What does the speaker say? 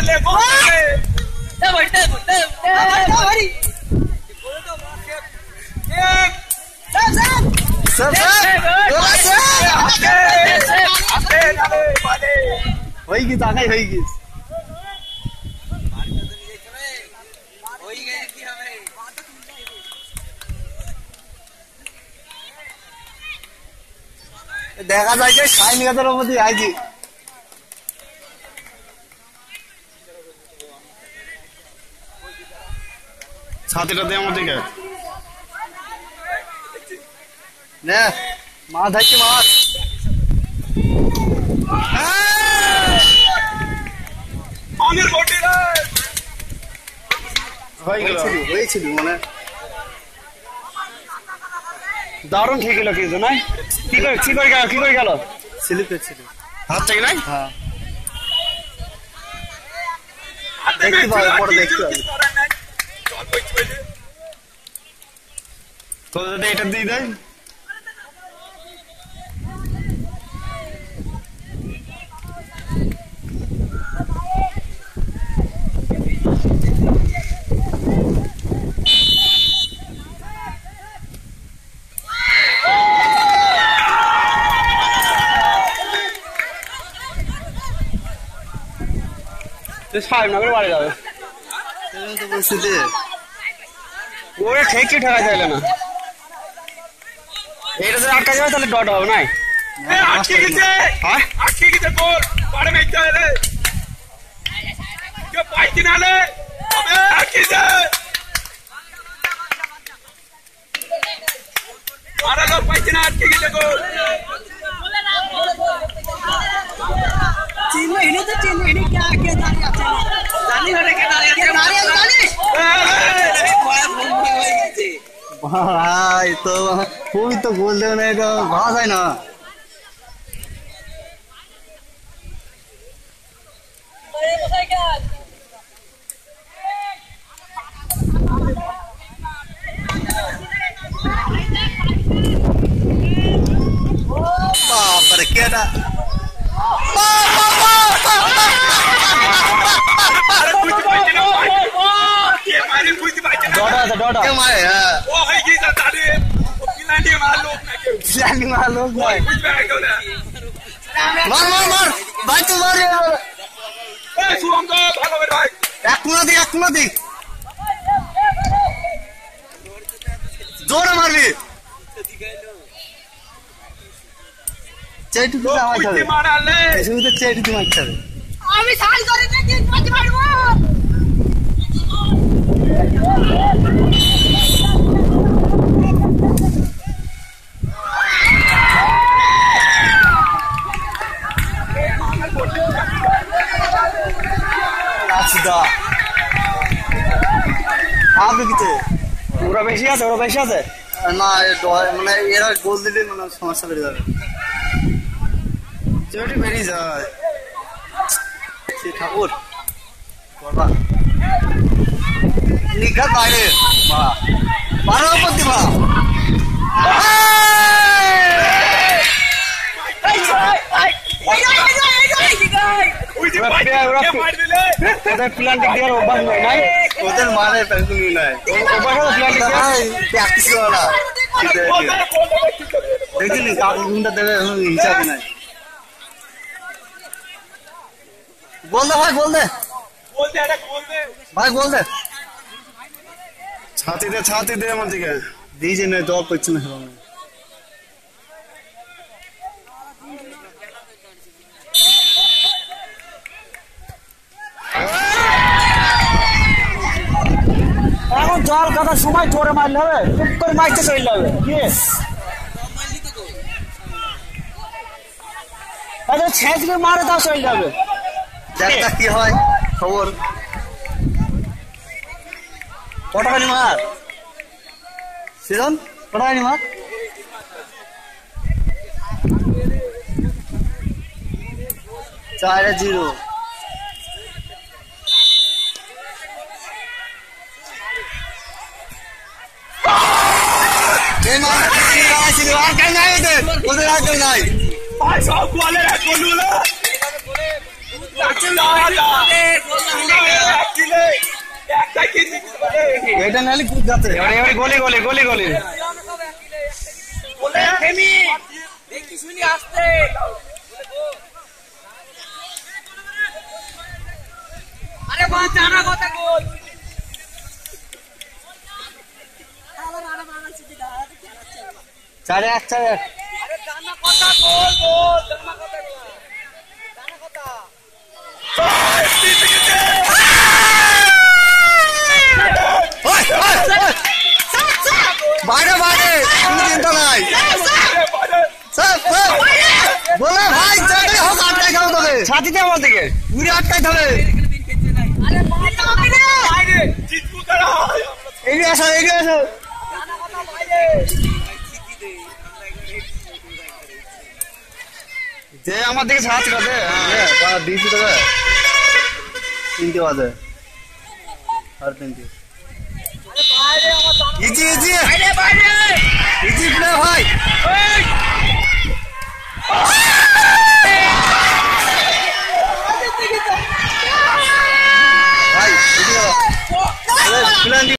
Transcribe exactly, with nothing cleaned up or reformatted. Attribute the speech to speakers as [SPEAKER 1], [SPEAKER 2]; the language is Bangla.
[SPEAKER 1] ले
[SPEAKER 2] दे बैठे दे भाई
[SPEAKER 3] सर होई की ताकाई होई की দেখা যায় যে সাই নিগাদের মধ্যে আইজি ছাতিটা দে আমার দিকে নে মাছ ধরছি মাছ
[SPEAKER 1] আগের বটে রে
[SPEAKER 3] হয়ে গেল হয়েছিল মানে দারুণ ঠিক গেল কিন্তু নাই কি করে কি করে গেল কি করে গেল স্লিপ করছিল হাত থেকে নাই হ্যাঁ দেখতে পাবো পরে দেখতে পাবো তো যদি এটা দিয়ে দেয় সাহেব না করে বাড়ি যাবে ওরা ঠেকে ঠেকা যাবে না এটা যদি আটকা যাবে তাহলে ডট হবে নাই
[SPEAKER 1] আটকে গেছে আটকে গেছে গোল পারে মেইতে রে কে পাইতি না রে আবে আটকে গেছে আরে লোক পাইতি না আটকে গেছে গোল
[SPEAKER 2] चीन में इन्हें तो चीन में इन्हें क्या क्या दानी आते हैं दानी होने के दानी आते हैं दानी दानी
[SPEAKER 3] भाई तो कोई तो गोल देने का घास है ना बाप रे क्या था डॉटा था डॉटा क्या मारे यार
[SPEAKER 1] ओ है की जाता रे पिलांडी मार लोग ना के
[SPEAKER 3] पिलांडी मार लोग भाई
[SPEAKER 1] कुछ बैठ गया
[SPEAKER 3] मार मार मार भाई तू मार यार
[SPEAKER 1] ए सुरंग का भागो मेरे भाई
[SPEAKER 3] एक कुना दे एक कुना दे जोर मार भी चेटी तो आवाज है
[SPEAKER 1] कुछ मार ले
[SPEAKER 3] इसमें तो चेटी तो मारता है
[SPEAKER 2] अभी साल करे ना कि मत मारो
[SPEAKER 3] আপনি কিতে ওরা বেশি আছে ওরা বেশি আছে না মানে এরা গোল দিলে মানে সমস্যা বেড়ে যাবে চটি বেরিয়ে যায় সে ঠাকুর বাবা নিঘাত বাইরে বা বারো পতি বা ওদের মানে প্র্যাকটিস করা দেখিনি কাগজ ঘুমটা দেবে হিসাব নাই बोल दे भाई बोल दे
[SPEAKER 1] बोल दे अरे बोल दे
[SPEAKER 3] भाई बोल दे छाती दे छाती दे मत के दीजिए नहीं तो कुछ नहीं होगा এখন জল কথা সময় জোরে মারলে হবে চুপ করে মারতে চলে যাবে কি আরে ছেঁচকে মারে তাও চলে যাবে দেখা কি হয় খবর কটাখানি মার সিজন কটাখানি মার চার জিরো ওদের আগে নাই
[SPEAKER 1] भाई साहब वाले है बोलू ना
[SPEAKER 3] এটা নালে খুব যাচ্ছে এবারে এবারে গোলে গোলে গোলে গোলে
[SPEAKER 2] দেখি শুনি আসতে আরে বাহ জানা কথা গোল
[SPEAKER 3] চারে এক চারে এক
[SPEAKER 2] আরে জানা কথা গোল গোল জানা কথা গোল জানা কথা
[SPEAKER 3] বাইরে বাইরে তুমি চিন্তা নাই বলে ভাই যাবে হোক আটকাই খাও তোকে ছাতিতে আমার দিকে উড়ে আটকাই ধরে
[SPEAKER 2] আরে বাইরে
[SPEAKER 1] জিতবো কারা
[SPEAKER 3] এগিয়ে আসো এগিয়ে আসো
[SPEAKER 2] জানা কথা বাইরে
[SPEAKER 3] যে আমার দিকে ছাড় ছিল হ্যাঁ দিয়েছি তোকে তিনটে বাজে আর তিনটে ইজি ইজি
[SPEAKER 2] বাইরে বাইরে
[SPEAKER 3] ইজি প্লে ভাই